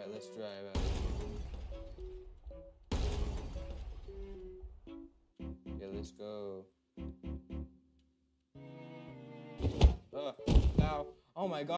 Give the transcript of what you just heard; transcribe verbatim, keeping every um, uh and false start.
Alright, let's drive out. Yeah, let's go. Oh, ow. Oh my god.